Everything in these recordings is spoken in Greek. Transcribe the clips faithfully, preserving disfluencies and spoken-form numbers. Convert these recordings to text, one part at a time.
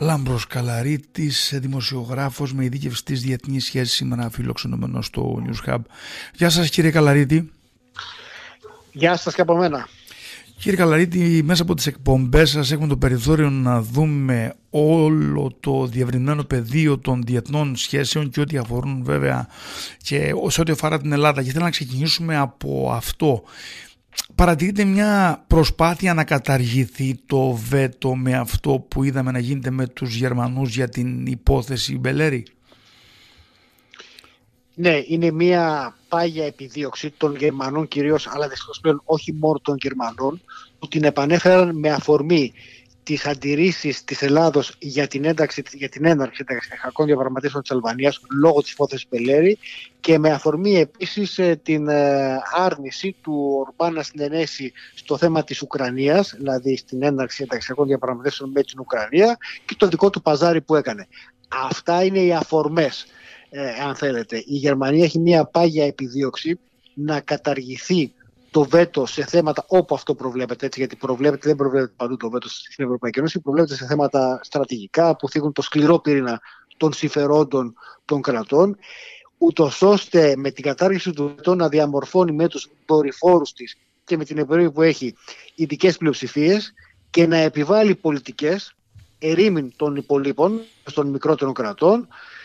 Λάμπρος Καλαρίτης, δημοσιογράφος με ειδίκευση στις διεθνείς σχέσεις, σήμερα φιλοξενούμενος στο News Hub. Γεια σας κύριε Καλαρίτη. Γεια σας και από μένα. Κύριε Καλαρίτη, μέσα από τις εκπομπές σας έχουμε το περιθώριο να δούμε όλο το διευρυμένο πεδίο των διεθνών σχέσεων και ό,τι αφορούν βέβαια και σε ό,τι αφορά την Ελλάδα. Και θέλω να ξεκινήσουμε από αυτό. Παρατηρείτε μια προσπάθεια να καταργηθεί το βέτο με αυτό που είδαμε να γίνεται με τους Γερμανούς για την υπόθεση Μπελέρη? Ναι, είναι μια πάγια επιδίωξη των Γερμανών κυρίως, αλλά δυστυχώς πλέον όχι μόνο των Γερμανών, που την επανέφεραν με αφορμή τις αντιρρήσεις της Ελλάδος για την ένταξη, για την έναρξη ενταξιακών διαπραγματεύσεων της Αλβανίας λόγω της υπόθεσης Μπελέρη και με αφορμή επίσης την άρνηση του Ορμπάν να συνενέσει στο θέμα της Ουκρανίας, δηλαδή στην έναρξη ενταξιακών διαπραγματεύσεων με την Ουκρανία, και το δικό του παζάρι που έκανε. Αυτά είναι οι αφορμές, ε, αν θέλετε. Η Γερμανία έχει μια πάγια επιδίωξη να καταργηθεί το βέτο σε θέματα όπου αυτό προβλέπεται, έτσι, γιατί προβλέπεται, δεν προβλέπεται παντού το βέτο στην Ευρωπαϊκή Ένωση, προβλέπεται σε θέματα στρατηγικά που θίγουν το σκληρό πυρήνα των συμφερόντων των κρατών, ούτως ώστε με την κατάργηση του βέτο να διαμορφώνει με τους δορυφόρους της και με την επιρροή που έχει ειδικές πλειοψηφίες και να επιβάλλει πολιτικές ερήμην των υπολείπων, των μικρότερων κρατών,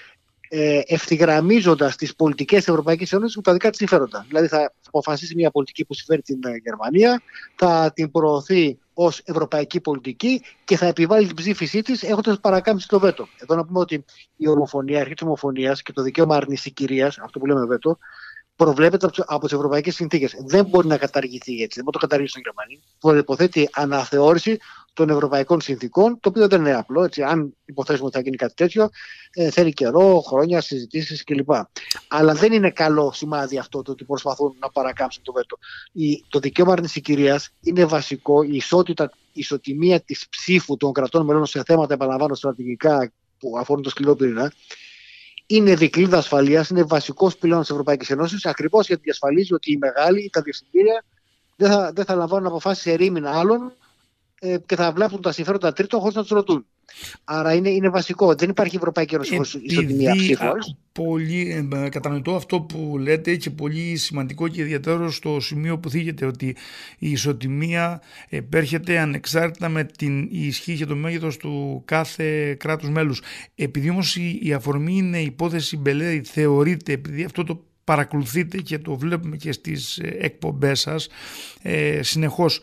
ευθυγραμμίζοντας τις πολιτικές της Ευρωπαϊκής Ένωσης με τα δικά της συμφέροντα. Δηλαδή θα αποφασίσει μια πολιτική που συμφέρει την Γερμανία, θα την προωθεί ως ευρωπαϊκή πολιτική και θα επιβάλλει την ψήφισή της έχοντας παρακάμψει το βέτο. Εδώ να πούμε ότι η ομοφωνία, η αρχή της ομοφωνίας και το δικαίωμα αρνησικυρίας, αυτό που λέμε βέτο, προβλέπεται από τις ευρωπαϊκές συνθήκες. Δεν μπορεί να καταργηθεί έτσι, δεν μπορεί να το καταργήσει η Γερμανία. Προϋποθέτει αναθεώρηση των ευρωπαϊκών συνθήκων, το οποίο δεν είναι απλό. Έτσι, αν υποθέσουμε ότι θα γίνει κάτι τέτοιο, ε, θέλει καιρό, χρόνια, συζητήσεις κλπ. Αλλά δεν είναι καλό σημάδι αυτό το ότι προσπαθούν να παρακάμψουν το βέτο. Η, το δικαίωμα αρνησικυρίας είναι βασικό, η ισότητα, η ισοτιμία της ψήφου των κρατών μελών σε θέματα, επαναλαμβάνω, στρατηγικά που αφορούν το σκληρό πυρήνα. Είναι δικλείδα ασφαλείας, είναι βασικός πυλώνας της Ευρωπαϊκής Ένωσης, ακριβώς γιατί διασφαλίζει ότι οι μεγάλοι ή τα διευθυντήρια δεν θα, δεν θα λαμβάνουν αποφάσεις ερήμην άλλων ε, και θα βλάπτουν τα συμφέροντα τρίτων χωρίς να τους ρωτούν. Άρα είναι, είναι βασικό. Δεν υπάρχει Ευρωπαϊκή Ένωση χωρίς ισοτιμία ψήφου. Πολύ ε, κατανοητό αυτό που λέτε και πολύ σημαντικό και ιδιαίτερο στο σημείο που θίγεται, ότι η ισοτιμία επέρχεται ανεξάρτητα με την ισχύ και το μέγεθος του κάθε κράτους μέλους. Επειδή όμως η, η αφορμή είναι η υπόθεση Μπελέρη, θεωρείται, επειδή αυτό το παρακολουθείτε και το βλέπουμε και στις εκπομπές σας ε, συνεχώς,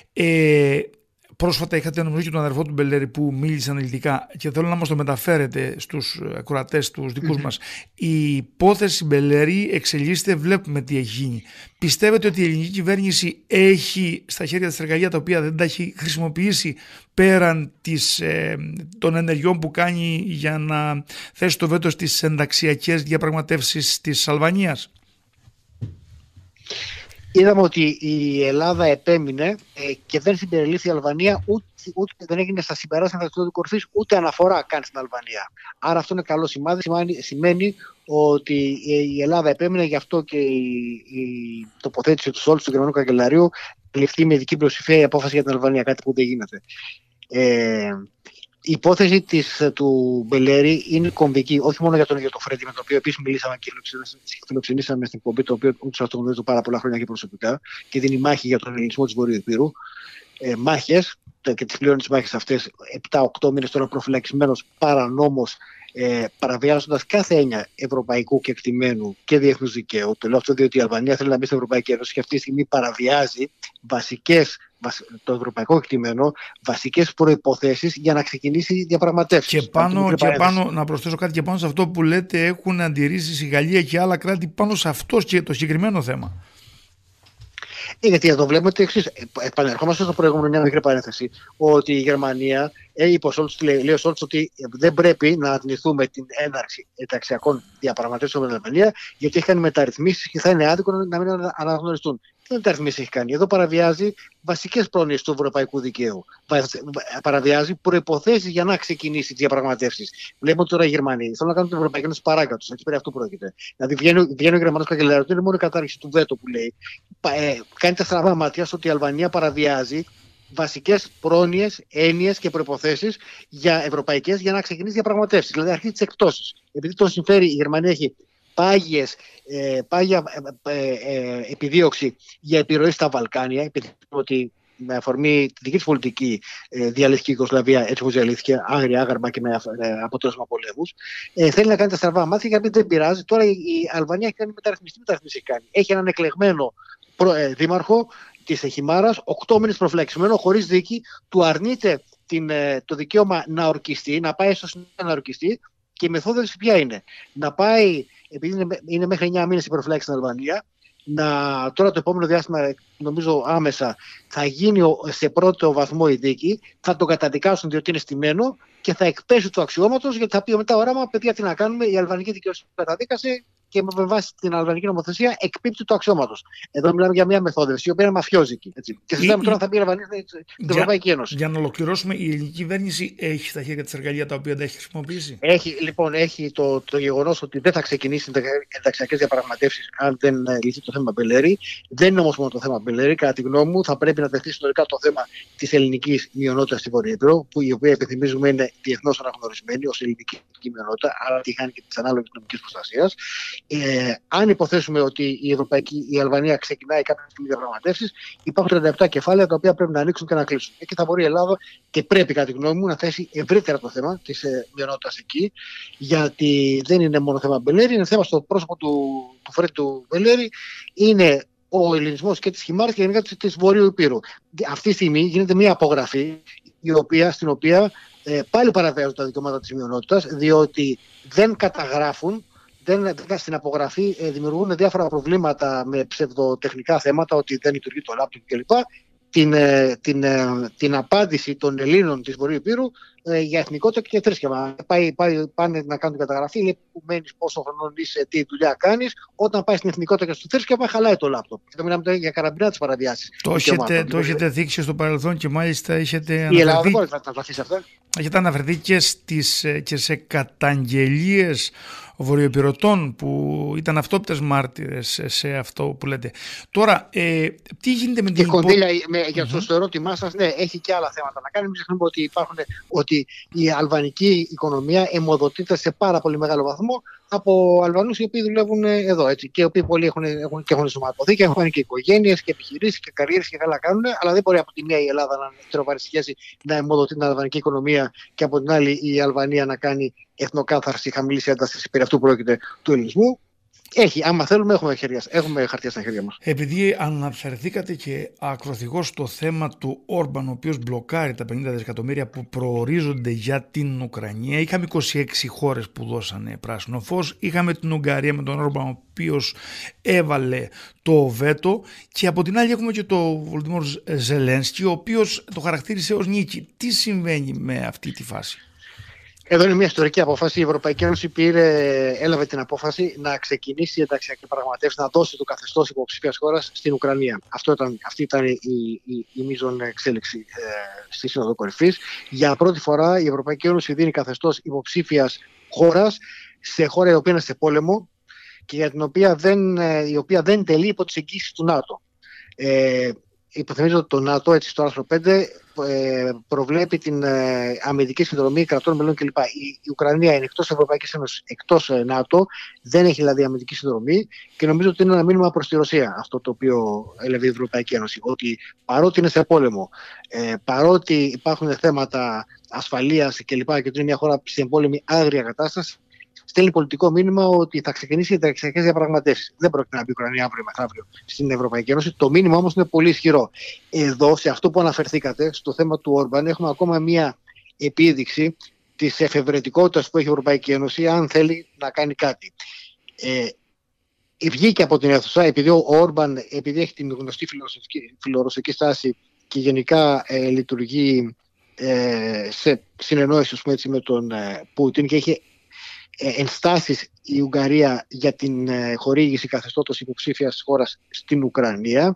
ε, πρόσφατα είχατε νομίζω και τον αδερφό του Μπελέρη που μίλησε αναλυτικά και θέλω να μας το μεταφέρετε στους ακροατές τους δικούς μας. Η υπόθεση Μπελέρη εξελίσσεται, βλέπουμε τι έχει γίνει. Πιστεύετε ότι η ελληνική κυβέρνηση έχει στα χέρια της εργαλεία τα οποία δεν τα έχει χρησιμοποιήσει πέραν της, ε, των ενεργειών που κάνει για να θέσει το βέτο στις ενταξιακές διαπραγματεύσεις της Αλβανίας? Είδαμε ότι η Ελλάδα επέμεινε ε, και δεν συμπεριλήφθη η Αλβανία, ούτε, ούτε δεν έγινε στα συμπεράσματα του κορυφής, ούτε αναφορά καν στην Αλβανία. Άρα αυτό είναι καλό σημάδι. Σημαίνει, σημαίνει ότι η Ελλάδα επέμεινε, γι' αυτό και η, η τοποθέτηση του Σόλτς, του Γερμανού Καγκελαρίου, ληφθεί με ειδική πλειοψηφία η απόφαση για την Αλβανία, κάτι που δεν γίνεται. Ε, Η υπόθεση της, του Μπελέρη είναι κομβική, όχι μόνο για τον ίδιο τον Φρέντι, με τον οποίο επίσης μιλήσαμε και φιλοξενήσαμε στην εκπομπή, το οποίο ούτως αυτό γνωρίζω πάρα πολλά χρόνια και προσωπικά και δίνει μάχη για τον ελληνισμό της Βορείου Ηπείρου. Ε, μάχες, και τις πλέον τις μάχες αυτές, επτά οκτώ μήνες τώρα προφυλακισμένος παρανόμως, ε, παραβιάζοντας κάθε έννοια ευρωπαϊκού κεκτημένου και διεθνούς δικαίου. Το λέω αυτό διότι η Αλβανία θέλει να μπει στην Ευρωπαϊκή Ένωση και αυτή τη στιγμή παραβιάζει βασικές, το ευρωπαϊκό κεκτημένο, βασικές προϋποθέσεις για να ξεκινήσει διαπραγματεύσεις. Και πάνω, και πάνω, να προσθέσω κάτι, και πάνω σε αυτό που λέτε, έχουν αντιρρήσεις η Γαλλία και άλλα κράτη πάνω σε αυτό και το συγκεκριμένο θέμα. Ε, γιατί εδώ βλέπουμε το εξής. Επανερχόμαστε στο προηγούμενο, μια μικρή παρένθεση, ότι η Γερμανία, ε, είπε ο Σόλτς, λέει, λέει ο Σόλτς ότι δεν πρέπει να αρνηθούμε την έναρξη ενταξιακών διαπραγματεύσεων με την Αλβανία, γιατί έχει κάνει μεταρρυθμίσεις και θα είναι άδικο να μην αναγνωριστούν. Τι μεταρρυθμίσεις έχει κάνει? Εδώ παραβιάζει βασικές πρόνοιες του ευρωπαϊκού δικαίου. Παραβιάζει προϋποθέσεις για να ξεκινήσει τις διαπραγματεύσεις. Βλέπουμε τώρα οι Γερμανοί θέλουν να κάνουν την Ευρωπαϊκή Ένωση παράκατος. Έτσι περί αυτού πρόκειται. Δηλαδή βγαίνει, βγαίνει ο Γερμανός Καγκελάριος, δεν είναι μόνο η κατάργηση του βέτο που λέει. Ε, κάνει τα στραβά μάτια στο ότι η Αλβανία παραβιάζει βασικές πρόνοιες, έννοιες και προϋποθέσεις για ευρωπαϊκές για να ξεκινήσει διαπραγματεύσεις. Δηλαδή αρχίζει τις εκπτώσεις. Επειδή τον συμφέρει, η Γερμανία έχει πάγιες, ε, πάγια ε, ε, επιδίωξη για επιρροή στα Βαλκάνια, επειδή ότι με αφορμή τη δική της πολιτική ε, διαλύθηκε η Ιουγκοσλαβία έτσι όπως διαλύθηκε, άγρια, άγαρμα και με ε, αποτέλεσμα πολέμους. Ε, θέλει να κάνει τα στραβά μάτια γιατί δεν πειράζει. Τώρα η, η Αλβανία έχει κάνει μεταρρυθμιστή μεταρρυθμίση. Έχει, κάνει. έχει έναν εκλεγμένο προ, ε, δήμαρχο της Εχιμάρας, οκτώ μήνες προφυλακισμένο, χωρίς δίκη, του αρνείται την, ε, το δικαίωμα να ορκιστεί, να πάει στο συνέδριο να ορκιστεί. Και η μεθόδευση ποια είναι? Να πάει, επειδή είναι, είναι μέχρι εννιά μήνες η προφυλάξη στην Αλβανία, να, τώρα το επόμενο διάστημα, νομίζω άμεσα, θα γίνει σε πρώτο βαθμό η δίκη, θα τον καταδικάσουν διότι είναι στημένο και θα εκπέσει του αξιώματος, γιατί θα πει μετά οράμα, παιδιά, τι να κάνουμε, η αλβανική δικαιοσύνη καταδίκασε και με βάση την αλβανική νομοθεσία εκπίπτει του αξιώματος. Εδώ μιλάμε για μια μεθόδευση, η οποία είναι μαφιόζικη. Έτσι. Και συζητάμε τώρα θα μπει η Αλβανία στην Ευρωπαϊκή Ένωση. Για να ολοκληρώσουμε, η ελληνική κυβέρνηση έχει στα χέρια της εργαλεία τα οποία δεν έχει χρησιμοποιήσει. Έχει, λοιπόν, έχει το, το γεγονός ότι δεν θα ξεκινήσει ενταξιακές διαπραγματεύσεις αν δεν λυθεί το θέμα Μπελέρη. Δεν είναι όμως μόνο το θέμα Μπελέρη. Κατά τη γνώμη μου, θα πρέπει να τεθεί συνολικά το θέμα της ελληνικής μειονότητας στη Βόρεια Ήπειρο, που η οποία επιθυμίζουμε είναι διεθνώς αναγνωρισμένη ως ελληνική μειονότητα, άρα τη χάνει και τη ανάλογη νομική προστασία. Ε, αν υποθέσουμε ότι η, Ευρωπαϊκή, η Αλβανία ξεκινάει κάποιες διαπραγματεύσεις, υπάρχουν τριάντα επτά κεφάλαια τα οποία πρέπει να ανοίξουν και να κλείσουν. Εκεί θα μπορεί η Ελλάδα και πρέπει, κατά τη γνώμη μου, να θέσει ευρύτερα το θέμα της ε, μειονότητας εκεί, γιατί δεν είναι μόνο θέμα Μπελέρη, είναι θέμα στο πρόσωπο του, του Φρέντι του Μπελέρη, είναι ο ελληνισμός και της Χιμάρας και γενικά της Βορείου Υπήρου. Αυτή τη στιγμή γίνεται μια απογραφή η οποία, στην οποία ε, πάλι παραβιάζουν τα δικαιώματα της μειονότητας, διότι δεν καταγράφουν. Δεν, στην απογραφή ε, δημιουργούν διάφορα προβλήματα με ψευδοτεχνικά θέματα, ότι δεν λειτουργεί το λάπτοπ κλπ. Την, ε, την, ε, την απάντηση των Ελλήνων της Βορείου Υπήρου ε, για εθνικότητα και θρήσκευμα. Πάει, πάει, πάνε να κάνουν την καταγραφή, λέει που μένεις, πόσο χρονών είσαι, τι δουλειά κάνεις. Όταν πάει στην εθνικότητα και στο θρήσκευμα, χαλάει το λάπτοπ. Εδώ μιλάμε για καραμπινά τις παραβιάσεις. Το έχετε, το έχετε δείξει στο παρελθόν και μάλιστα έχετε η αναφερθεί. Ελλάδα δεν μπορεί να τα βαθίσει αυτά. Έχετε αναφερθεί και, στις, και σε καταγγελίες βορειοϊπειρωτών που ήταν αυτόπτες μάρτυρες σε αυτό που λέτε. Τώρα, ε, τι γίνεται με την... Και κονδύλια, με, για το στο ερώτημά σας, ναι, έχει και άλλα θέματα να κάνει. Μην ξεχνούμε ότι, υπάρχουν, ότι η αλβανική οικονομία αιμοδοτείται σε πάρα πολύ μεγάλο βαθμό από Αλβανούς οι οποίοι δουλεύουν εδώ, έτσι, και οι οποίοι πολλοί έχουν, έχουν, και έχουν ενσωματωθεί και έχουν και οικογένειες και επιχειρήσεις και καριέρες και καλά κάνουν, αλλά δεν μπορεί από τη μία η Ελλάδα να τροβάρει σχέση να αιμοδοτεί την αλβανική οικονομία και από την άλλη η Αλβανία να κάνει εθνοκάθαρση χαμηλής έντασης, περί αυτού πρόκειται, του ελληνισμού. Έχει, άμα θέλουμε, έχουμε, χέρια, έχουμε χαρτιά στα χέρια μας. Επειδή αναφερθήκατε και ακροθυγώς στο θέμα του Όρμπαν, ο οποίος μπλοκάρει τα πενήντα δισεκατομμύρια που προορίζονται για την Ουκρανία, είχαμε είκοσι έξι χώρες που δώσανε πράσινο φως, είχαμε την Ουγγαρία με τον Όρμπαν, ο οποίος έβαλε το βέτο, και από την άλλη έχουμε και τον Βολοντιμίρ Ζελένσκι, ο οποίος το χαρακτήρισε ως νίκη. Τι συμβαίνει με αυτή τη φάση? Εδώ είναι μια ιστορική απόφαση. Η Ευρωπαϊκή Ένωση πήρε, έλαβε την απόφαση να ξεκινήσει η ενταξιακή πραγματεύση, να δώσει το καθεστώς υποψήφιας χώρας στην Ουκρανία. Αυτό ήταν, αυτή ήταν η, η, η μείζον εξέλιξη ε, στη Σύνοδο Κορυφής. Για πρώτη φορά η Ευρωπαϊκή Ένωση δίνει καθεστώς υποψήφιας χώρας σε χώρα η οποία είναι σε πόλεμο και για την οποία δεν, η οποία δεν τελεί υπό τις εγγύσεις του ΝΑΤΟ. Ε, Υποθυμίζω ότι το ΝΑΤΟ, έτσι στο άρθρο πέντε, ε, προβλέπει την ε, αμυντική συνδρομή κρατών μελών κλπ. Η, η Ουκρανία είναι εκτός Ευρωπαϊκής Ένωσης, εκτός ε, ΝΑΤΟ, δεν έχει δηλαδή αμυντική συνδρομή και νομίζω ότι είναι ένα μήνυμα προς τη Ρωσία αυτό το οποίο έλεγε η Ευρωπαϊκή Ένωση. Ότι παρότι είναι σε πόλεμο, ε, παρότι υπάρχουν θέματα ασφαλείας κλπ. Και ότι είναι μια χώρα σε εμπόλεμη άγρια κατάσταση, στέλνει πολιτικό μήνυμα ότι θα ξεκινήσει ενταξιακές διαπραγματεύσεις. Δεν πρόκειται να μπει η Ουκρανία αύριο μεθαύριο στην Ευρωπαϊκή Ένωση. Το μήνυμα όμως είναι πολύ ισχυρό. Εδώ, σε αυτό που αναφερθήκατε, στο θέμα του Όρμπαν, έχουμε ακόμα μία επίδειξη της εφευρετικότητας που έχει η Ευρωπαϊκή Ένωση, αν θέλει να κάνει κάτι. Ε, βγήκε από την αίθουσα, επειδή ο Όρμπαν, επειδή έχει την γνωστή φιλορωσική στάση και γενικά ε, λειτουργεί ε, σε συνεννόηση έτσι, με τον ε, Πούτιν και έχει ενστάσεις η Ουγγαρία για την χορήγηση καθεστώτος υποψήφιας χώρας στην Ουκρανία,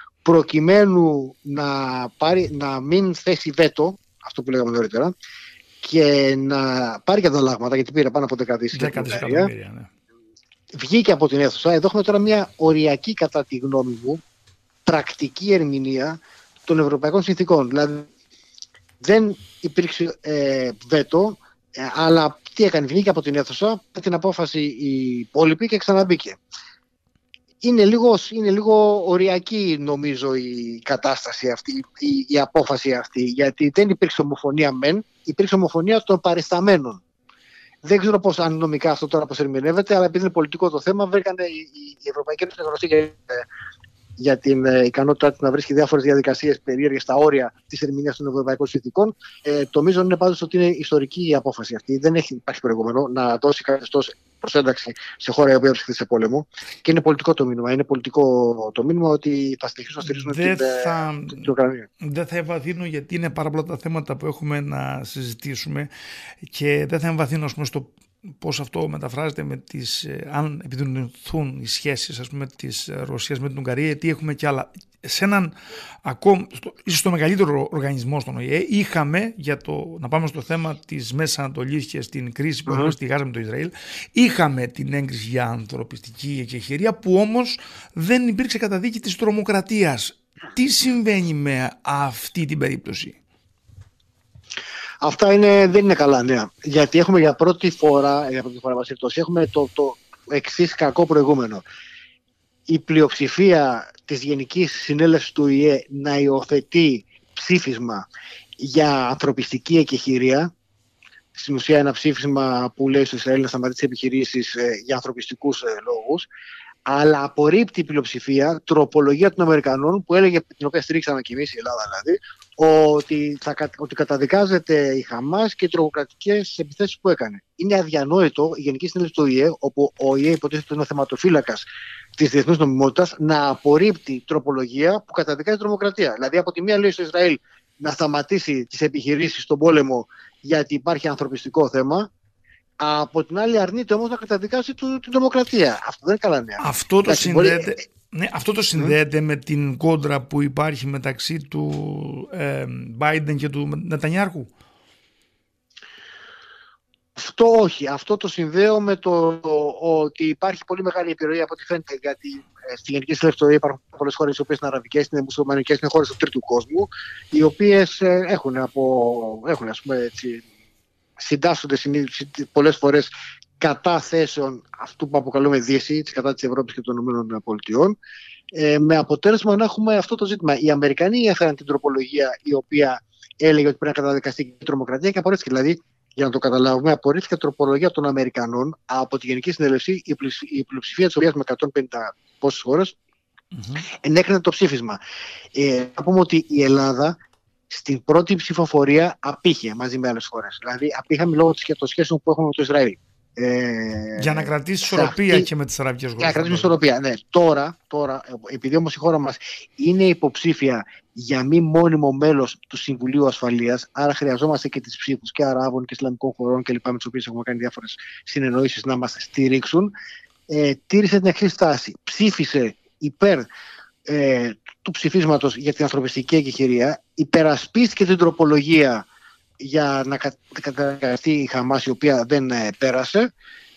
προκειμένου να, πάρει, να μην θέσει βέτο, αυτό που λέγαμε νωρίτερα, και να πάρει και τα αλλάγματα, γιατί πήρε πάνω από δέκα δισεκατομμύρια. Ναι. Βγήκε από την αίθουσα. Εδώ έχουμε τώρα μια οριακή, κατά τη γνώμη μου, πρακτική ερμηνεία των ευρωπαϊκών συνθήκων. Δηλαδή δεν υπήρξε ε, βέτο, ε, αλλά τι έκανε, βγήκε από την αίθουσα με την απόφαση η υπόλοιπη και ξαναμπήκε. Είναι λίγο, είναι λίγο οριακή νομίζω η κατάσταση αυτή, η, η απόφαση αυτή, γιατί δεν υπήρξε ομοφωνία μεν, υπήρξε ομοφωνία των παρισταμένων. Δεν ξέρω πώς αν νομικά αυτό τώρα πώς ερμηνεύεται, αλλά επειδή είναι πολιτικό το θέμα, βρήκανε η, η Ευρωπαϊκή Ένωση γνωστή για, για την ε, ικανότητά της να βρίσκει διάφορες διαδικασίες περίεργες στα όρια της ερμηνείας των ευρωπαϊκών συνθηκών. Ε, το μείζον είναι πάντως ότι είναι ιστορική η απόφαση αυτή. Δεν έχει υπάρχει προηγούμενο να δώσει καθεστώς προσένταξη σε χώρα η οποία βρίσκεται σε πόλεμο. Και είναι πολιτικό το μήνυμα. Είναι πολιτικό το μήνυμα ότι θα συνεχίσουν να στηρίζουν την, θα, την Ουκρανία. Δεν θα εμβαθύνω, γιατί είναι πάρα πολλά τα θέματα που έχουμε να συζητήσουμε, και δεν θα εμβαθύνω, ας πούμε, στο πώς αυτό μεταφράζεται με τις, αν επιδεινωθούν οι σχέσεις, ας πούμε, της Ρωσίας με την Ουγγαρία, γιατί έχουμε και άλλα. Σε έναν ακόμα, ίσως το μεγαλύτερο οργανισμό στον Ο Ε Ε, είχαμε, για το, να πάμε στο θέμα της Μέσης Ανατολής και στην κρίση που έχουμε mm-hmm. στη Γάζα με το Ισραήλ, είχαμε την έγκριση για ανθρωπιστική εκεχηρία, που όμως δεν υπήρξε καταδίκη της τρομοκρατίας. Τι συμβαίνει με αυτή την περίπτωση? Αυτά είναι, δεν είναι καλά νέα. Γιατί έχουμε για πρώτη φορά, για πρώτη φορά έχουμε το, το εξής κακό προηγούμενο. Η πλειοψηφία της Γενικής Συνέλευσης του Ο Ε Ε να υιοθετεί ψήφισμα για ανθρωπιστική εκεχηρία. Στην ουσία ένα ψήφισμα που λέει στο Ισραήλ να σταματήσει επιχειρήσεις ε, για ανθρωπιστικούς ε, λόγους. Αλλά απορρίπτει η πλειοψηφία τροπολογία των Αμερικανών που έλεγε, την οποία στηρίξαμε και εμείς, η Ελλάδα δηλαδή, ότι, θα, ότι καταδικάζεται η Χαμάς και οι τρομοκρατικές επιθέσεις που έκανε. Είναι αδιανόητο η Γενική Συνέλευση του Ο Ε Ε, όπου ο Ο Ε Ε υποτίθεται είναι ο θεματοφύλακας της διεθνούς νομιμότητας, να απορρίπτει τροπολογία που καταδικάζει τρομοκρατία. Δηλαδή, από τη μία λέει στο Ισραήλ να σταματήσει τις επιχειρήσεις στον πόλεμο γιατί υπάρχει ανθρωπιστικό θέμα. Από την άλλη αρνείται όμως να καταδικάσει του, την τρομοκρατία. Αυτό δεν είναι καλά νέα. Αυτό το συνδέεται, μπορεί... ναι, αυτό το συνδέεται mm. με την κόντρα που υπάρχει μεταξύ του ε, Biden και του Νετανιάρχου. Αυτό όχι. Αυτό το συνδέω με το, το ότι υπάρχει πολύ μεγάλη επιρροή από ό,τι φαίνεται, γιατί ε, στη Γενική Συνέλευση υπάρχουν πολλές χώρες οι οποίες είναι αραβικές, είναι μουσουλμανικές, είναι χώρες του τρίτου κόσμου, οι οποίες ε, έχουν, από, έχουν ας πούμε έτσι, συντάσσονται πολλές φορές κατά θέσεων αυτού που αποκαλούμε Δύση, κατά της Ευρώπης και των ΗΠΑ, ε, με αποτέλεσμα να έχουμε αυτό το ζήτημα. Οι Αμερικανοί έφεραν την τροπολογία η οποία έλεγε ότι πρέπει να καταδικαστεί η τρομοκρατία και απορρίφθηκε. Δηλαδή, για να το καταλάβουμε, απορρίφθηκε η τροπολογία των Αμερικανών από τη Γενική Συνέλευση, η πλειοψηφία της οποίας με εκατόν πενήντα πόσες χώρες mm-hmm. ενέκρινε το ψήφισμα. Ε, να πούμε ότι η Ελλάδα στην πρώτη ψηφοφορία απήχε μαζί με άλλες χώρες. Δηλαδή, απήχαμε λόγω των σχέσεων που έχουμε με το Ισραήλ. Ε, για να κρατήσει ισορροπία αυτή, και με τις αραβικές χώρες. Για να κρατήσουμε ισορροπία, ναι. Τώρα, τώρα, επειδή όμως η χώρα μας είναι υποψήφια για μη μόνιμο μέλος του Συμβουλίου Ασφαλείας, άρα χρειαζόμαστε και τις ψήφους και Αράβων και Ισλαμικών χωρών κλπ. Με τις οποίες έχουμε κάνει διάφορες συνεννοήσεις να μας στηρίξουν, ε, τήρησε την εξής στάση. Ψήφισε υπέρ ε, του ψηφίσματος για την ανθρωπιστική εκεχηρία, υπερασπίστηκε την τροπολογία για να καταδικαστεί η Χαμάς, η οποία δεν ε, πέρασε,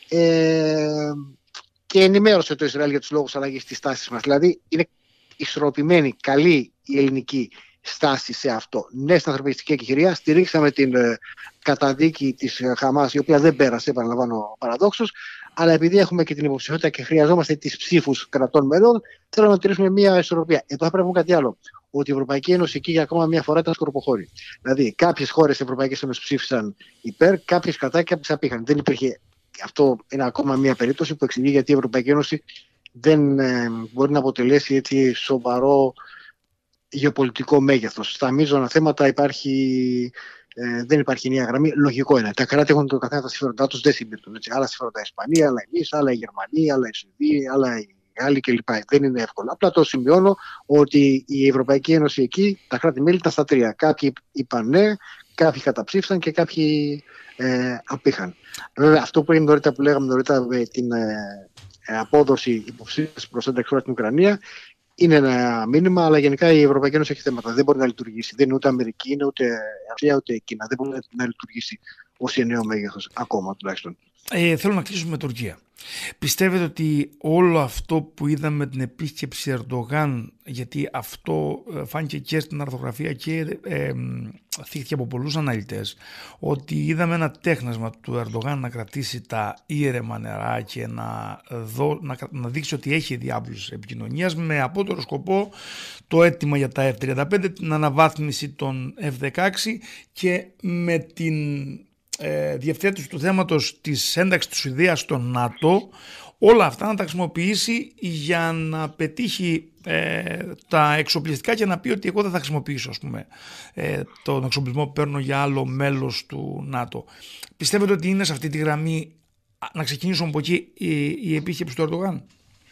ε, και ενημέρωσε το Ισραήλ για τους λόγους αλλαγής της στάσης μας. Δηλαδή είναι ισορροπημένη, καλή η ελληνική στάση σε αυτό. Ναι, στην ανθρωπιστική εκεχηρία στηρίξαμε την ε, καταδίκη της Χαμάς, η οποία δεν πέρασε, επαναλαμβάνω παραδόξως, αλλά επειδή έχουμε και την υποψηφιότητα και χρειαζόμαστε τις ψήφους κρατών μελών, θέλουμε να τηρήσουμε μια ισορροπία. Εδώ θα πρέπει να πούμε κάτι άλλο. Ότι η Ευρωπαϊκή Ένωση εκεί για ακόμα μια φορά ήταν σκορποχώρη. Δηλαδή, κάποιες χώρες της Ευρωπαϊκής Ένωσης ψήφισαν υπέρ, κάποιες κατά και κάποιες απήχαν. Δεν υπήρχε. Αυτό είναι ακόμα μια περίπτωση που εξηγεί γιατί η Ευρωπαϊκή Ένωση δεν ε, μπορεί να αποτελέσει έτσι σοβαρό γεωπολιτικό μέγεθος. Στα μείζωνα θέματα υπάρχει. Ε, δεν υπάρχει ενιαία γραμμή. Λογικό είναι. Τα κράτη έχουν το καθένα τα συμφέροντά τους, δεν συμπίπτουν. Άλλα συμφέροντα η Ισπανία, άλλα εμείς, άλλα η Γερμανία, άλλα η Σουηδία, άλλα η Γάλλοι κλπ. Δεν είναι εύκολο. Απλά το σημειώνω ότι η Ευρωπαϊκή Ένωση εκεί, τα κράτη-μέλη ήταν στα τρία. Κάποιοι είπαν ναι, κάποιοι καταψήφισαν και κάποιοι ε, απήχαν. Βέβαια, αυτό που είναι νωρίτερα που λέγαμε νωρίτερα με την ε, απόδοση υποψήφιας προς ένταξη στην Ουκρανία, είναι ένα μήνυμα, αλλά γενικά η Ευρωπαϊκή Ένωση έχει θέματα. Δεν μπορεί να λειτουργήσει. Δεν είναι ούτε Αμερική, είναι ούτε Ασία, ούτε Κίνα. Δεν μπορεί να λειτουργήσει ως ενιαίο μέγεθος, ακόμα τουλάχιστον. Ε, θέλω να κλείσουμε με Τουρκία. Πιστεύετε ότι όλο αυτό που είδαμε την επίσκεψη Ερντογάν, γιατί αυτό φάνηκε και στην αρθογραφία και ε, θύχθηκε από πολλούς αναλυτές, ότι είδαμε ένα τέχνασμα του Ερντογάν να κρατήσει τα ήρεμα νερά και να, δω, να, να δείξει ότι έχει διάβλους επικοινωνίας, με απότερο σκοπό το αίτημα για τα εφ τριάντα πέντε, την αναβάθμιση των εφ δεκαέξι και με την Ε, διευθέτηση του θέματος της ένταξης της Σουηδίας στο ΝΑΤΟ, όλα αυτά να τα χρησιμοποιήσει για να πετύχει ε, τα εξοπλιστικά και να πει ότι εγώ δεν θα χρησιμοποιήσω, ας πούμε, ε, τον εξοπλισμό που παίρνω για άλλο μέλος του ΝΑΤΟ. Πιστεύετε ότι είναι σε αυτή τη γραμμή, να ξεκινήσουμε από εκεί, η, η επίσκεψη του Ερντογάν?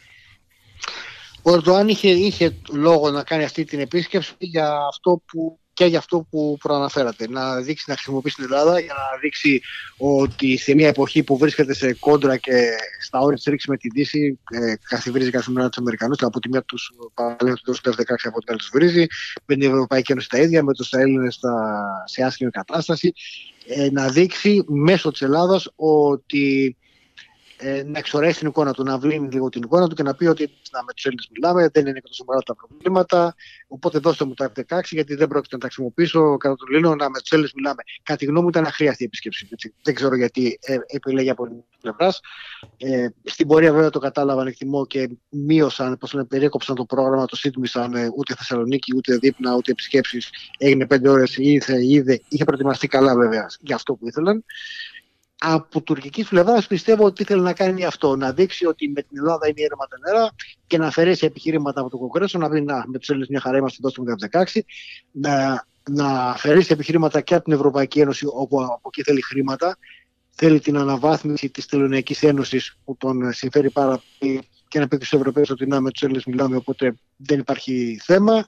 Ο Ερντογάν είχε, είχε λόγο να κάνει αυτή την επίσκεψη για αυτό που και για αυτό που προαναφέρατε. Να δείξει, να χρησιμοποιήσει την Ελλάδα για να δείξει ότι σε μια εποχή που βρίσκεται σε κόντρα και στα όρια της ρήξης με την Δύση, ε, καθιβρίζει καθημερινά τους Αμερικανούς, από τη μία τους παραλέγουν του εφ δεκαέξι, από την άλλη τους βρίζει, με την Ευρωπαϊκή Ένωση τα ίδια, με τους Έλληνες σε άσχημη κατάσταση. Ε, να δείξει μέσω της Ελλάδας ότι Ε, να εξορέσει την εικόνα του, να βλύνει λίγο την εικόνα του και να πει ότι να, με τους Έλληνες μιλάμε, δεν είναι και τόσο μεγάλα τα προβλήματα. Οπότε δώστε μου τα εφ δεκαέξι, γιατί δεν πρόκειται να τα χρησιμοποιήσω. Κατά του Λίνο, να με τους Έλληνες μιλάμε. Κατά τη γνώμη μου, ήταν αχρίαστη η επίσκεψη. Έτσι. Δεν ξέρω γιατί ε, επιλέγει από την πλευρά. Ε, στην πορεία, βέβαια, το κατάλαβαν, εκτιμώ, και μείωσαν, πώς λένε, περίκοψαν το πρόγραμμα, το σύντμησαν, ε, ούτε Θεσσαλονίκη, ούτε Δείπνα, ούτε επισκέψεις. Έγινε πέντε ώρες, είδε, είδε, είχε προετοιμαστεί καλά, βέβαια, για αυτό που ήθελαν. Από τουρκική πλευρά πιστεύω ότι ήθελε να κάνει αυτό. Να δείξει ότι με την Ελλάδα είναι ήρεμα τα νερά και να αφαιρέσει επιχειρήματα από το Κογκρέσο. Να πει να, με τους Έλληνες μια χαρά είμαστε, δώστε μου τα εφ δεκαέξι. Να, να αφαιρέσει επιχειρήματα και από την Ευρωπαϊκή Ένωση, όπου από εκεί θέλει χρήματα. Θέλει την αναβάθμιση της Τελωνειακής Ένωσης που τον συμφέρει πάρα πολύ και να πει στους Ευρωπαίους ότι να, με τους Έλληνες μιλάμε, οπότε δεν υπάρχει θέμα.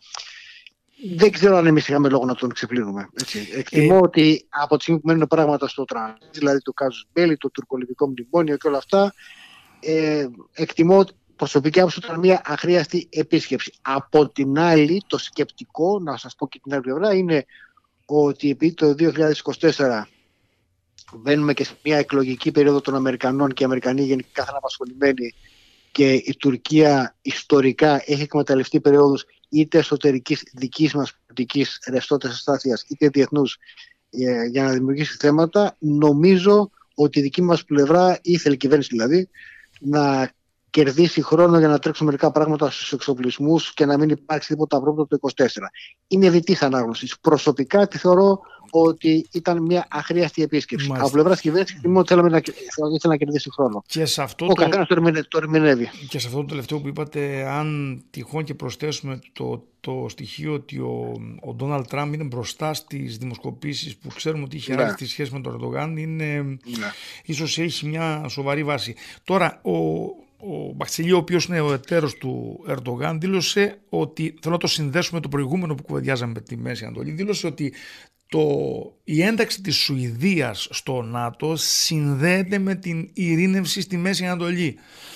Δεν ξέρω αν εμείς είχαμε λόγο να τον ξεπλύνουμε. Έτσι. Εκτιμώ ε... ότι από τη στιγμή που μένουν πράγματα στο τρανζίτ, δηλαδή το Κάζους Μπέλι, το τουρκολιβικό μνημόνιο και όλα αυτά, ε, εκτιμώ ότι προσωπική άποψη ήταν μια αχρίαστη επίσκεψη. Από την άλλη, το σκεπτικό, να σας πω και την άλλη πλευρά, είναι ότι επειδή το δύο χιλιάδες είκοσι τέσσερα μπαίνουμε και σε μια εκλογική περίοδο των Αμερικανών και οι Αμερικανοί γενικά θα είναι απασχολημένοι και η Τουρκία ιστορικά έχει εκμεταλλευτεί περίοδους είτε εσωτερικής δικής μας πολιτικής ρευστότητας αστάθειας, είτε διεθνούς, ε, για να δημιουργήσει θέματα, νομίζω ότι η δική μας πλευρά, ήθελε η κυβέρνηση δηλαδή, να κερδίσει χρόνο για να τρέξουν μερικά πράγματα στους εξοπλισμούς και να μην υπάρξει τίποτα πρόβλημα το είκοσι τέσσερα. Είναι διτής ανάγνωσης. Προσωπικά τη θεωρώ ότι ήταν μια αχρίαστη επίσκεψη. Μάλιστα. Από πλευράς κυβέρνησης εκτιμώ ότι θέλαμε να, ήθελα να κερδίσει χρόνο. Και σε αυτό Ο το... καθένας το ερμηνεύει. Και σε αυτό το τελευταίο που είπατε, αν τυχόν και προσθέσουμε το, το στοιχείο ότι ο Ντόναλντ Τραμπ είναι μπροστά στις δημοσκοπήσεις που ξέρουμε ότι είχε άρρηκτη τη σχέση με τον Ερντογάν, είναι, ναι. ίσως έχει μια σοβαρή βάση. Τώρα, ο, ο Μπαχτσελί, ο οποίος είναι ο εταίρος του Ερντογάν, δήλωσε ότι, θέλω να το συνδέσουμε με το προηγούμενο που κουβεντιάζαμε με τη Μέση Ανατολή, δήλωσε ότι Το, η ένταξη της Σουηδίας στο ΝΑΤΟ συνδέεται με την ειρήνευση στη Μέση Ανατολή.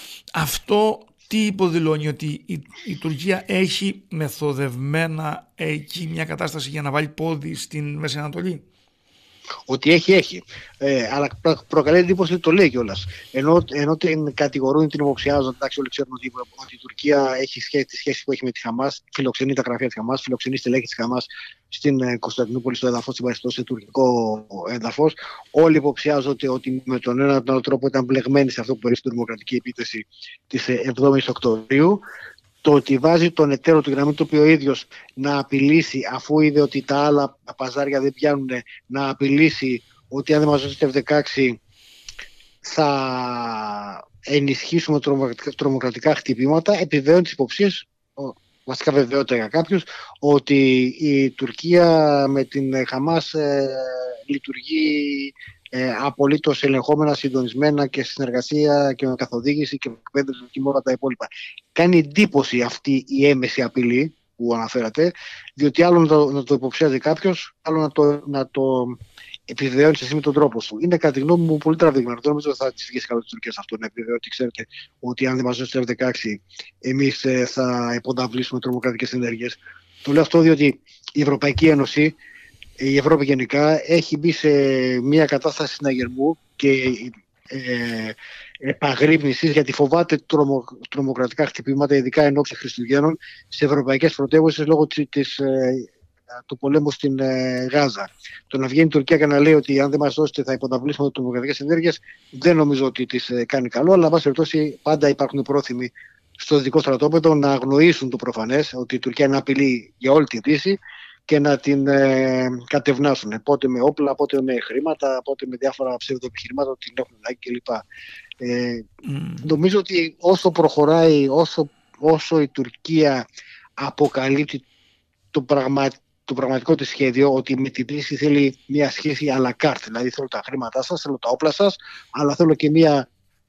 Αυτό τι υποδηλώνει? Ότι η, η Τουρκία έχει μεθοδευμένα εκεί μια κατάσταση για να βάλει πόδι στην Μέση Ανατολή? Ότι έχει, έχει. Ε, αλλά προκαλεί εντύπωση ότι το λέει κιόλας. Ενώ, ενώ την κατηγορούν, την υποψιάζουν, εντάξει, όλοι ξέρουν ότι, ότι η Τουρκία έχει σχέση, τη σχέση που έχει με τη Χαμάς, φιλοξενεί τα γραφεία της Χαμάς, φιλοξενεί στελέχη της Χαμάς στην Κωνσταντινούπολη, στο έδαφος, στην Παλαιστίνη, σε τουρκικό έδαφος. Όλοι υποψιάζονται ότι με τον ένα ή τον άλλο τρόπο ήταν μπλεγμένοι σε αυτό που περίπου την τρομοκρατική επίθεση της εβδόμης Οκτωβρίου. Το ότι βάζει τον εταίρο του γραμμή του, ο ίδιος να απειλήσει, αφού είδε ότι τα άλλα παζάρια δεν πιάνουν, να απειλήσει ότι αν δεν μας δώσει τα εφ δεκαέξι θα ενισχύσουμε τρομοκρατικά, τρομοκρατικά χτυπήματα, επιβεβαιώνει τις υποψίες, βασικά βεβαιότητα για κάποιους, ότι η Τουρκία με την Χαμάς ε, λειτουργεί Ε, απολύτως ελεγχόμενα, συντονισμένα και συνεργασία και με καθοδήγηση και με εκπαίδευση και με όλα τα υπόλοιπα. Κάνει εντύπωση αυτή η έμεση απειλή που αναφέρατε, διότι άλλο να το, να το υποψιάζει κάποιος, άλλο να το, να το επιβεβαιώνει εσύ με τον τρόπο σου. Είναι κατά τη γνώμη μου πολύ τραβηγμένο. Δεν νομίζω ότι θα τη βγει καλό τη Τουρκία αυτό να επιβεβαιώνει ότι ξέρετε ότι αν δεν μας δώσει το εφ δεκαέξι, εμείς ε, θα υποδαβλήσουμε τρομοκρατικές ενέργειες. Το λέω αυτό διότι η Ευρωπαϊκή Ένωση, η Ευρώπη γενικά, έχει μπει σε μια κατάσταση συναγερμού και ε, επαγρύπνησης, γιατί φοβάται τρομο, τρομοκρατικά χτυπήματα, ειδικά εν ώψη Χριστουγέννων, σε ευρωπαϊκές πρωτεύουσες λόγω της, της, ε, του πολέμου στην ε, Γάζα. Το να βγαίνει η Τουρκία και να λέει ότι αν δεν μας δώσετε θα υποταβλήσουμε τρομοκρατικές ενέργειες, δεν νομίζω ότι της ε, κάνει καλό, αλλά εν πάση περιπτώσει πάντα υπάρχουν πρόθυμοι στο δυτικό στρατόπεδο να αγνοήσουν το προφανές ότι η Τουρκία είναι απειλή για όλη τη Δύση και να την ε, κατευνάσουν. Πότε με όπλα, πότε με χρήματα, πότε με διάφορα ψευδοεπιχειρήματα ότι την έχουν ανάγκη κλπ. Ε, mm. Νομίζω ότι όσο προχωράει, όσο, όσο η Τουρκία αποκαλύπτει το, πραγμα, το πραγματικό της σχέδιο, ότι με την Δύση θέλει μια σχέση à la carte, δηλαδή θέλω τα χρήματά σας, θέλω τα όπλα σας, αλλά θέλω και μια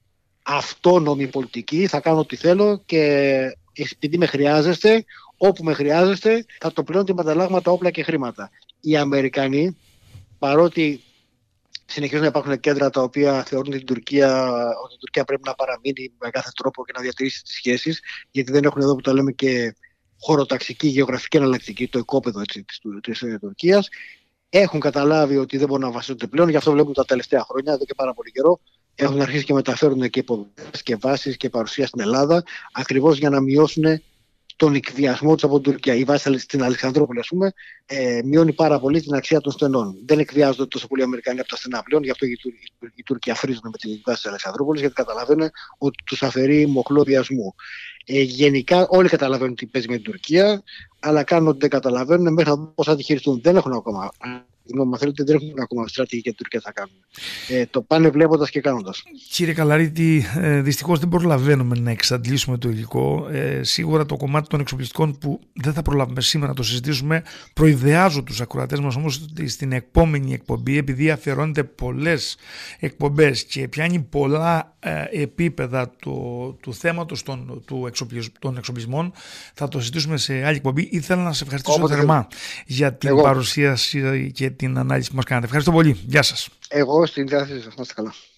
αυτόνομη πολιτική, θα κάνω ό,τι θέλω και επειδή με χρειάζεστε, όπου με χρειάζεστε, θα το πληρώνετε με ανταλλάγματα, όπλα και χρήματα. Οι Αμερικανοί, παρότι συνεχίζουν να υπάρχουν κέντρα τα οποία θεωρούν την Τουρκία, ότι η Τουρκία πρέπει να παραμείνει με κάθε τρόπο και να διατηρήσει τις σχέσεις, γιατί δεν έχουν εδώ που το λέμε και χωροταξική, γεωγραφική εναλλακτική, το οικόπεδο έτσι, της, της, της Τουρκίας, έχουν καταλάβει ότι δεν μπορούν να βασίζονται πλέον, γι' αυτό βλέπουμε τα τελευταία χρόνια, εδώ και πάρα πολύ καιρό, έχουν αρχίσει και μεταφέρουν και υποδομές και βάσεις και παρουσία στην Ελλάδα, ακριβώς για να μειώσουν τον εκβιασμό τους από την Τουρκία. Η βάση στην Αλεξανδρούπολη, ας πούμε, ε, μειώνει πάρα πολύ την αξία των στενών. Δεν εκβιάζονται τόσο πολλοί Αμερικανοί από τα στενά πλέον, γι' αυτό οι, οι, οι Τούρκοι αφρίζουν με τη βάση της Αλεξανδρούπολης, γιατί καταλαβαίνουν ότι τους αφαιρεί μοχλό βιασμού. Ε, γενικά, όλοι καταλαβαίνουν τι παίζει με την Τουρκία, αλλά κάνουν ότι δεν καταλαβαίνουν μέχρι να δουν πώς θα τη χειριστούν. Δεν έχουν ακόμα. Γνώμη, θέλετε, δεν έχουν ακόμα στρατηγική την Τουρκία θα κάνουν. Ε, το πάνε βλέποντας και κάνοντας. Κύριε Καλαρίτη, ε, δυστυχώς δεν προλαβαίνουμε να εξαντλήσουμε το υλικό. Ε, σίγουρα το κομμάτι των εξοπλιστικών που δεν θα προλάβουμε σήμερα να το συζητήσουμε, προειδεάζω τους ακροατές μας όμως ότι στην επόμενη εκπομπή, επειδή αφιερώνεται πολλές εκπομπές και πιάνει πολλά ε, επίπεδα του, του θέματος των, του εξοπλισ, των εξοπλισμών, θα το συζητήσουμε σε άλλη εκπομπή. Ήθελα να σε ευχαριστήσω Όποτε θερμά για την Εγώ. παρουσίαση και την ανάλυση που μας κάνετε. Ευχαριστώ πολύ. Γεια σας. Εγώ στην διάθεση σας. Να είστε καλά.